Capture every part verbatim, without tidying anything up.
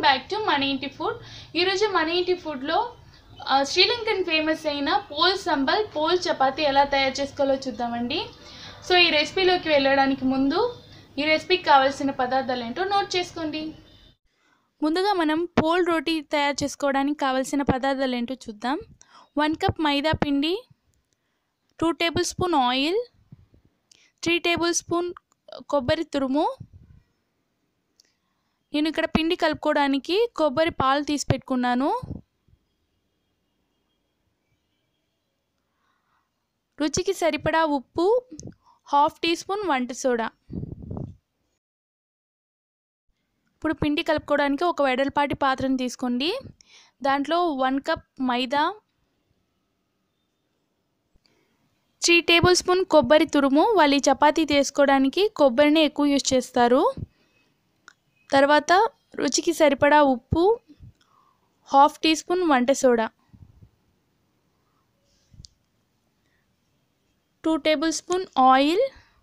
Back to మన ఇంటి food. ఈరోజు మన ఇంటి ఫుడ్లో శ్రీలంకన్ ఫేమస్ అయిన పోల్ సంబల్ పోల్ చపాతీ ఎలా తయారు చేసుకోవాలో చూద్దామండి. సో ఈ రెసిపీలోకి వెళ్ళడానికి ముందు ఈ రెసిపీకి కావాల్సిన పదార్థాలు ఏంటో నోట్ చేసుకోండి. ముందుగా మనం పోల్ రోటీ తయారు చేసుకోవడానికి కావాల్సిన పదార్థాలు ఏంటో చూద్దాం. వన్ కప్ మైదా పిండి, two tablespoon oil, three tablespoon కొబ్బరి తురుము. నేను ఇక్కడ పిండి కలుపుకోవడానికి కొబ్బరి పాలు తీసి పెట్టుకున్నాను. రుచికి సరిపడా ఉప్పు, హాఫ్ టీ స్పూన్ వంట సోడా. ఇప్పుడు పిండి కలుపుకోవడానికి ఒక వెడల్పాటి పాత్రను తీసుకోండి. దాంట్లో వన్ కప్ మైదా, త్రీ టేబుల్ స్పూన్ కొబ్బరి తురుము. వాళ్ళు ఈ చపాతీ చేసుకోవడానికి కొబ్బరిని ఎక్కువ యూజ్ చేస్తారు. తర్వాత రుచికి సరిపడా ఉప్పు, హాఫ్ టీ స్పూన్ వంట soda, two tablespoon oil,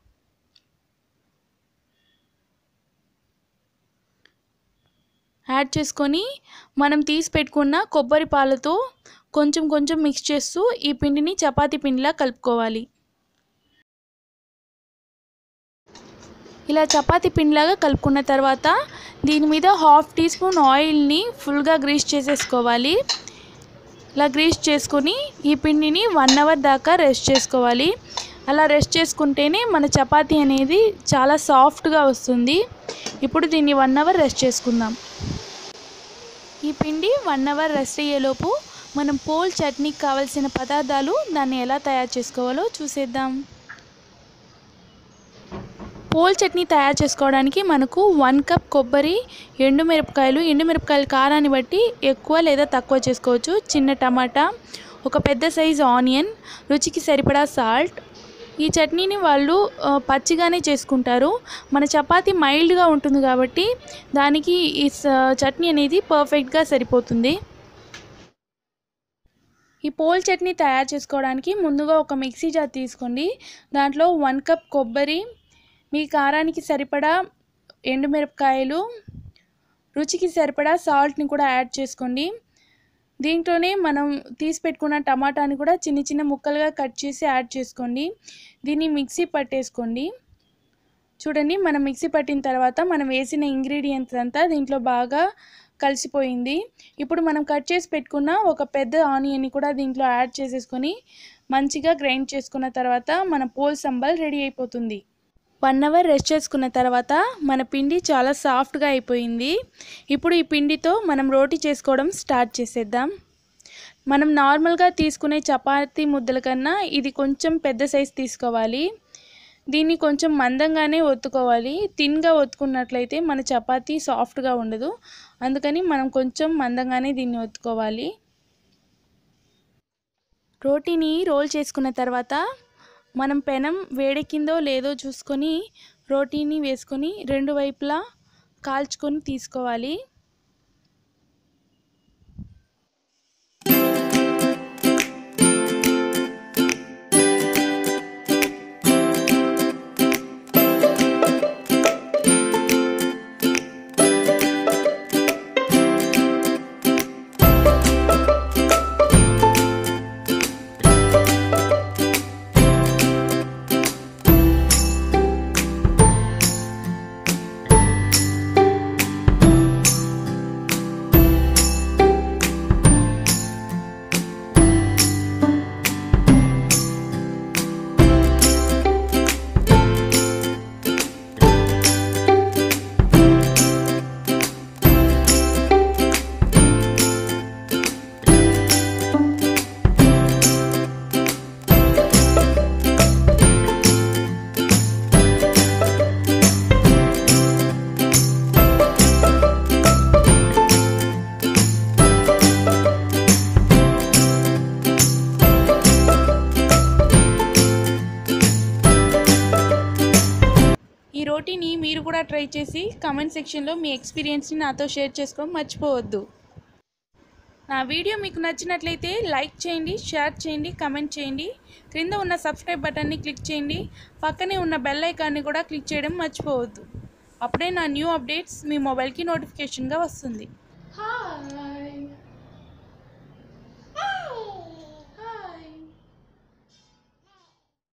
add చేసుకొని మనం తీసి పెట్టుకున్న కొబ్బరి పాలతో కొంచెం కొంచెం మిక్స్ చేస్తూ ఈ పిండిని చపాతీ పిండిలా కలుపుకోవాలి. ఇలా చపాతీ పిండిలాగా కలుపుకున్న తర్వాత దీని మీద హాఫ్ టీ స్పూన్ ఆయిల్ని ఫుల్గా గ్రీస్ చేసేసుకోవాలి. ఇలా గ్రీస్ చేసుకొని ఈ పిండిని వన్ అవర్ దాకా రెస్ట్ చేసుకోవాలి. అలా రెస్ట్ చేసుకుంటేనే మన చపాతీ అనేది చాలా సాఫ్ట్గా వస్తుంది. ఇప్పుడు దీన్ని వన్ అవర్ రెస్ట్ చేసుకుందాం. ఈ పిండి వన్ అవర్ రెస్ట్ అయ్యేలోపు మనం పోల్ చట్నీకి కావాల్సిన పదార్థాలు దాన్ని ఎలా తయారు చేసుకోవాలో చూసేద్దాం. పోల్ చట్నీ తయారు చేసుకోవడానికి మనకు వన్ కప్ కొబ్బరి, ఎండుమిరపకాయలు, ఎండుమిరపకాయల కారాన్ని బట్టి ఎక్కువ లేదా తక్కువ చేసుకోవచ్చు, చిన్న టమాటా, ఒక పెద్ద సైజు ఆనియన్, రుచికి సరిపడా సాల్ట్. ఈ చట్నీని వాళ్ళు పచ్చిగానే చేసుకుంటారు. మన చపాతీ మైల్డ్గా ఉంటుంది కాబట్టి దానికి ఈ చట్నీ అనేది పర్ఫెక్ట్గా సరిపోతుంది. ఈ పోల్ చట్నీ తయారు చేసుకోవడానికి ముందుగా ఒక మిక్సీ జార్ తీసుకోండి. దాంట్లో వన్ కప్ కొబ్బరి, మీ కారానికి సరిపడా ఎండుమిరపకాయలు, రుచికి సరిపడా సాల్ట్ని కూడా యాడ్ చేసుకోండి. దీంట్లోనే మనం తీసి పెట్టుకున్న టమాటాని కూడా చిన్న చిన్న ముక్కలుగా కట్ చేసి యాడ్ చేసుకోండి. దీన్ని మిక్సీ పట్టేసుకోండి. చూడండి, మనం మిక్సీ పట్టిన తర్వాత మనం వేసిన ఇంగ్రీడియంట్స్ అంతా దీంట్లో బాగా కలిసిపోయింది. ఇప్పుడు మనం కట్ చేసి పెట్టుకున్న ఒక పెద్ద ఆనియన్ని కూడా దీంట్లో యాడ్ చేసేసుకొని మంచిగా గ్రైండ్ చేసుకున్న తర్వాత మన పోల్ సంబల్ రెడీ అయిపోతుంది. వన్ అవర్ రెస్ట్ చేసుకున్న తర్వాత మన పిండి చాలా సాఫ్ట్గా అయిపోయింది. ఇప్పుడు ఈ పిండితో మనం రోటీ చేసుకోవడం స్టార్ట్ చేసేద్దాం. మనం నార్మల్గా తీసుకునే చపాతీ ముద్దల కన్నా ఇది కొంచెం పెద్ద సైజు తీసుకోవాలి. దీన్ని కొంచెం మందంగానే ఒత్తుకోవాలి. థిన్గా ఒత్తుకున్నట్లయితే మన చపాతీ సాఫ్ట్గా ఉండదు. అందుకని మనం కొంచెం మందంగానే దీన్ని ఒత్తుకోవాలి. రోటీని రోల్ చేసుకున్న తర్వాత మనం పెనం వేడెక్కిందో లేదో చూసుకొని రోటీని వేసుకొని రెండు వైపులా కాల్చుకొని తీసుకోవాలి. రోటీని మీరు కూడా ట్రై చేసి కామెంట్ సెక్షన్లో మీ ఎక్స్పీరియన్స్ని నాతో షేర్ చేసుకోవడం మర్చిపోవద్దు. నా వీడియో మీకు నచ్చినట్లయితే లైక్ చేయండి, షేర్ చేయండి, కామెంట్ చేయండి. క్రింద ఉన్న సబ్స్క్రైబ్ బటన్ని క్లిక్ చేయండి. పక్కనే ఉన్న బెల్ ఐకాన్ని కూడా క్లిక్ చేయడం మర్చిపోవద్దు. అప్పుడే నా న్యూ అప్డేట్స్ మీ మొబైల్కి నోటిఫికేషన్గా వస్తుంది.